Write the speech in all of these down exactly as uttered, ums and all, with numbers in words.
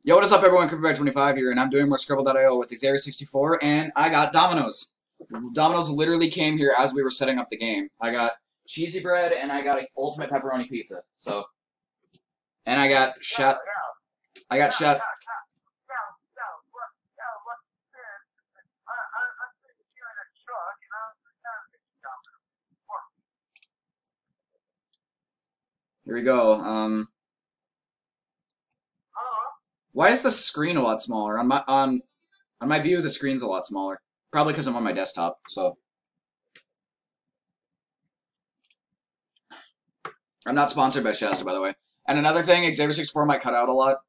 Yo, what is up, everyone? Cooperfed twenty-five here, and I'm doing more Scribble dot i o with Xavier sixty-four, and I got Domino's. Domino's literally came here as we were setting up the game. I got cheesy bread, and I got an ultimate pepperoni pizza. So, and I got shot. I got shot. Here we go. Um, why is the screen a lot smaller on my on on my view? The screen's a lot smaller. Probably because I'm on my desktop. So. I'm not sponsored by Shasta, by the way. And another thing, Xavier sixty-four might cut out a lot.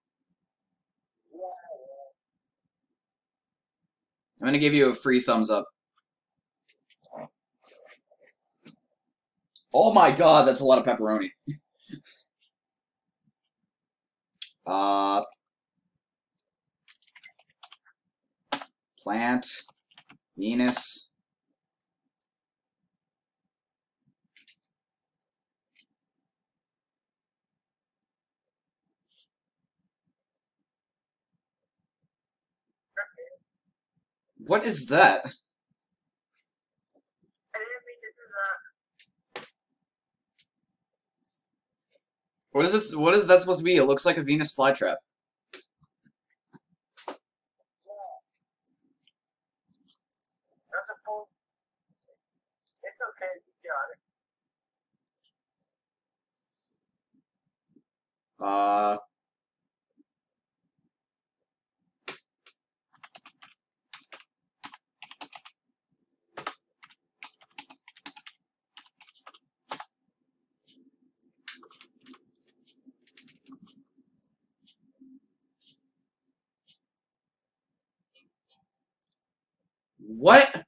I'm going to give you a free thumbs up. Oh my god, that's a lot of pepperoni. uh, Plant, Venus. What is that? What is it? What is that supposed to be? It looks like a Venus flytrap. Uh. What?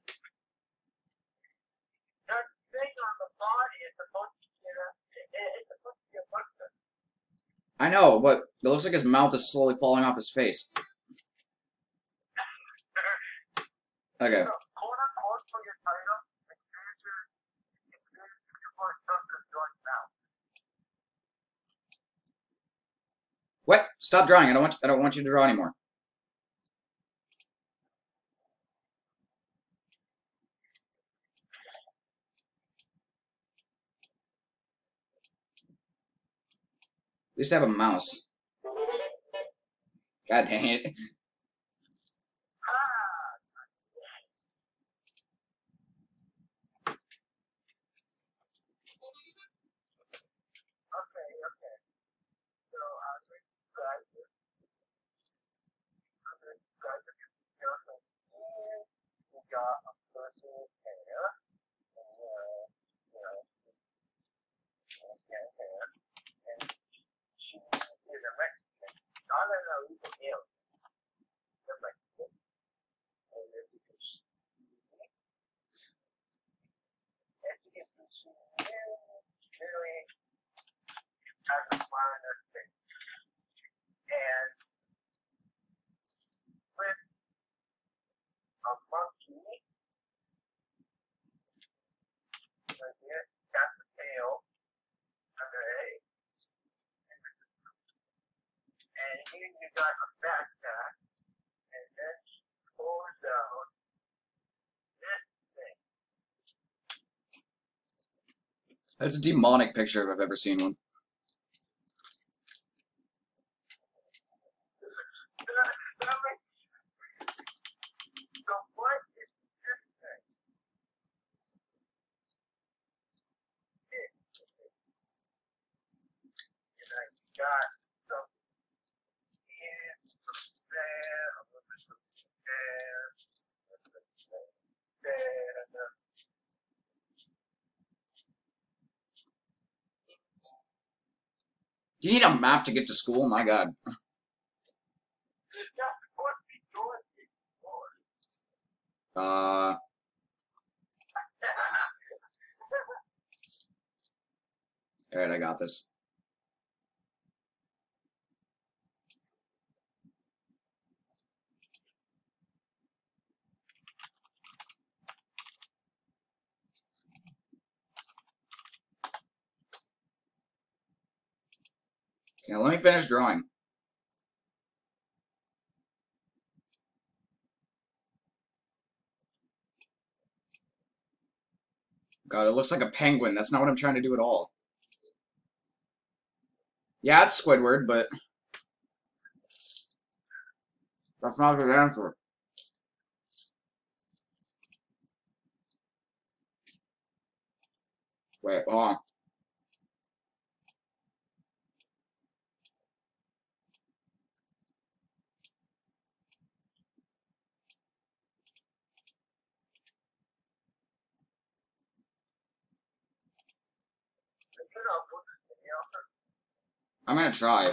I know, but it looks like his mouth is slowly falling off his face. Okay. What? Stop drawing. I don't want. I don't want you to draw anymore. At least I have a mouse. God dang it. That's a demonic picture if I've ever seen one. Do you need a map to get to school? My god. Uh... Alright, I got this. Okay, let me finish drawing. God, it looks like a penguin. That's not what I'm trying to do at all. Yeah, it's Squidward, but that's not the answer. Wait, hold on. I'm gonna try.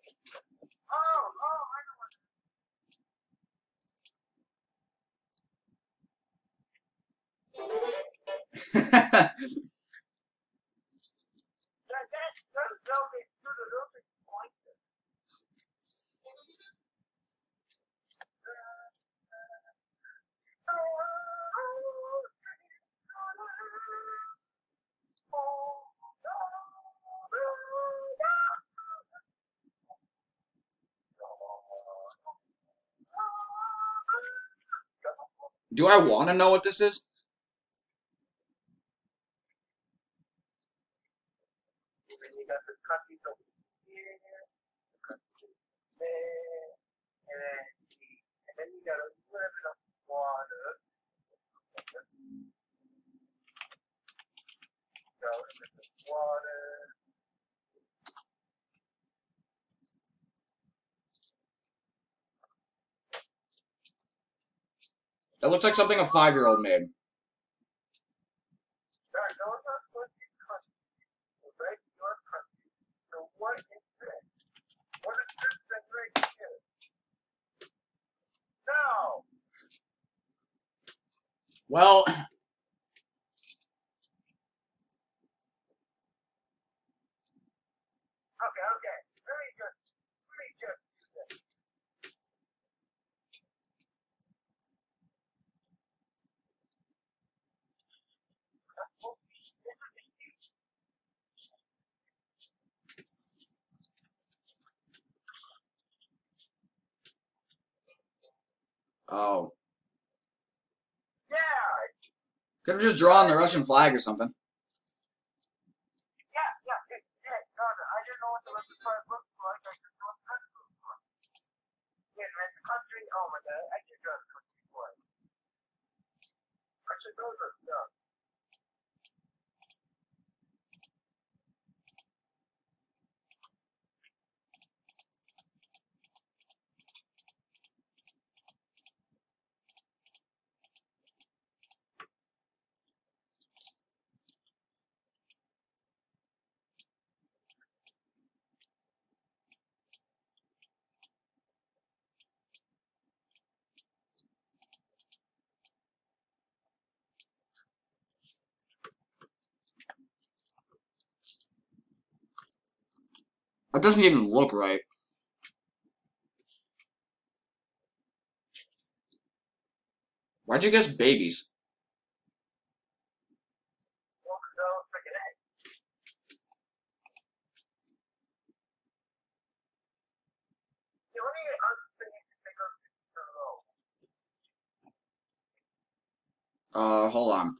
Do I want to know what this is? That looks like something a five-year-old made. Well, oh. Could have just drawn the Russian flag or something. That doesn't even look right. Why'd you guess babies? Uh, hold on.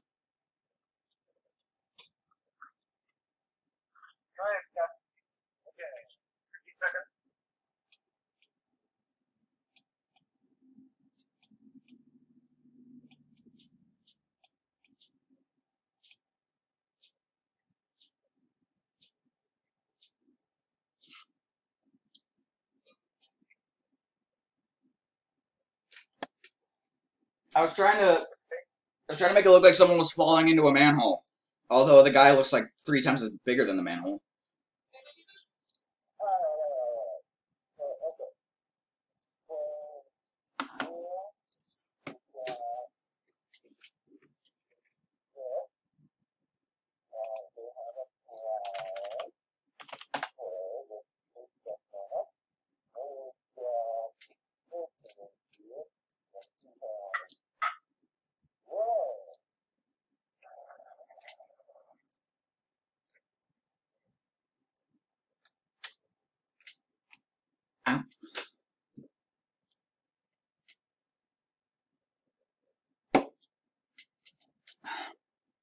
I was trying to, I was trying to make it look like someone was falling into a manhole. Although the guy looks like three times as bigger than the manhole.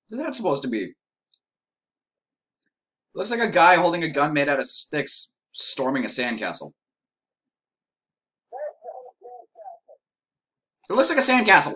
What's that supposed to be? Looks like a guy holding a gun made out of sticks storming a sandcastle. It looks like a sandcastle.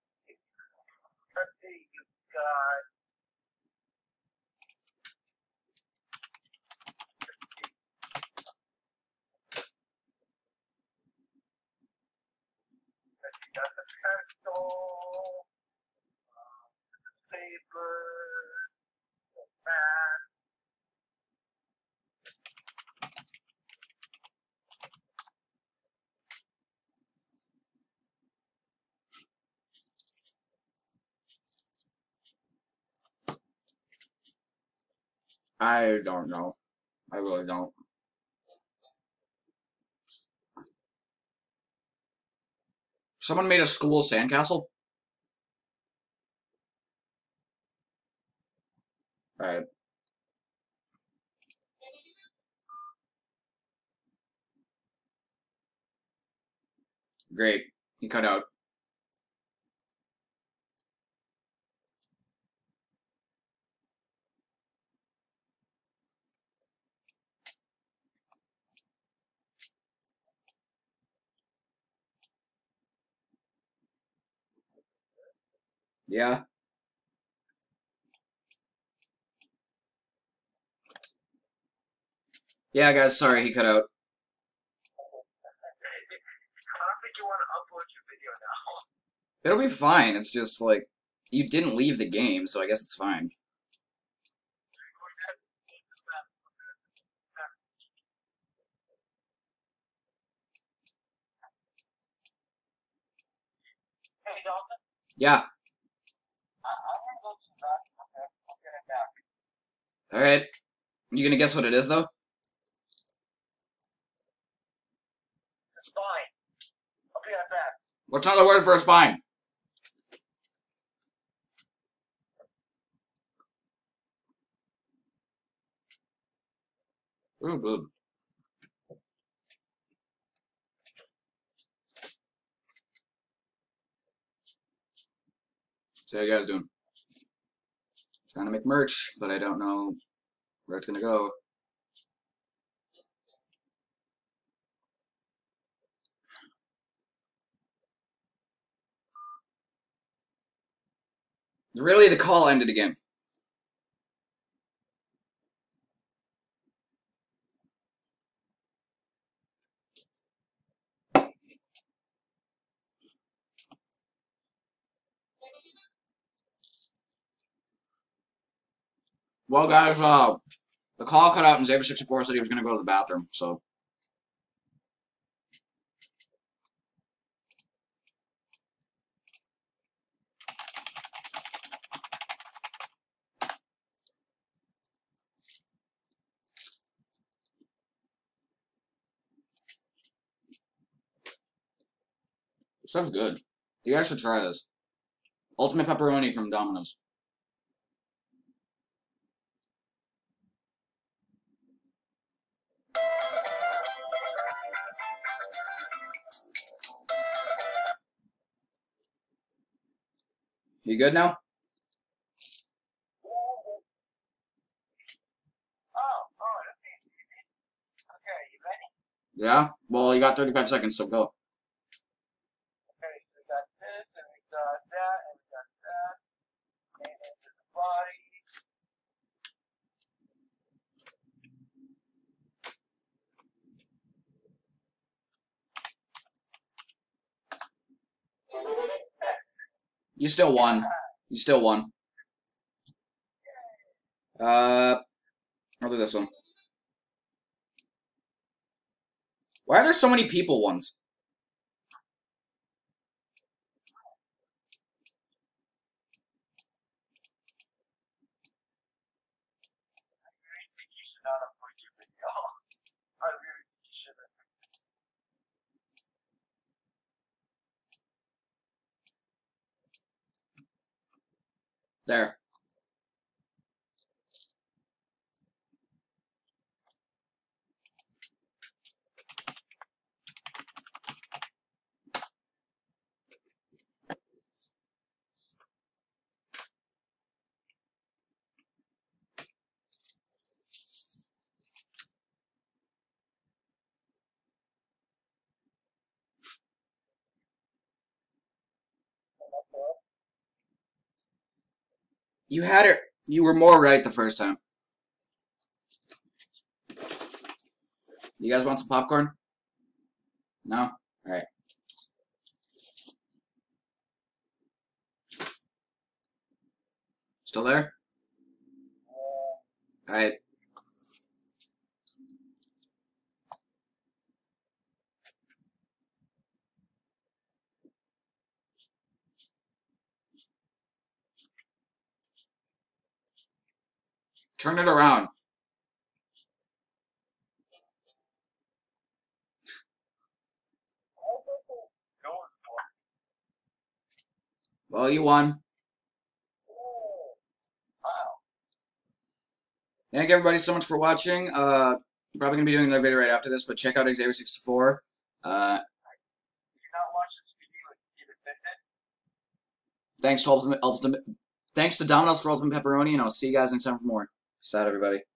I don't know. I really don't. Someone made a school sandcastle? Alright. Great. He cut out. Yeah. Yeah, guys, sorry, he cut out. It'll be fine. It's just, like, you didn't leave the game, so I guess it's fine. Yeah. Alright. You gonna guess what it is, though? What's another word for a spine? This is good. So how you guys doing? Trying to make merch, but I don't know where it's gonna go. Really, the call ended again. Well, guys, uh, the call cut out and Xavier sixty-four said he was gonna go to the bathroom, so. This stuff's good. You guys should try this. Ultimate pepperoni from Domino's. You good now? Yeah? Well, you got thirty-five seconds, so go. You still won. You still won. Uh, I'll do this one. Why are there so many people ones? There. You had it. You were more right the first time. You guys want some popcorn? No? Alright. Still there? Alright. Turn it around. Well, you won. Thank everybody so much for watching. Uh, probably going to be doing another video right after this, but check out Xavier sixty-four. Uh, thanks to Ultimate, Ultimate, thanks to Domino's for Ultimate Pepperoni, and I'll see you guys next time for more. Peace out, everybody.